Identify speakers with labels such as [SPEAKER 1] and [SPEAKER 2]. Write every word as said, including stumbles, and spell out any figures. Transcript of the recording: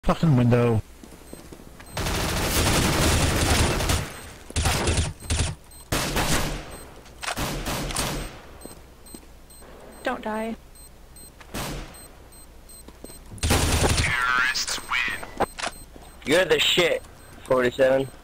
[SPEAKER 1] Fucking window.
[SPEAKER 2] Don't die.
[SPEAKER 3] Terrorists win. You're the shit, forty-seven.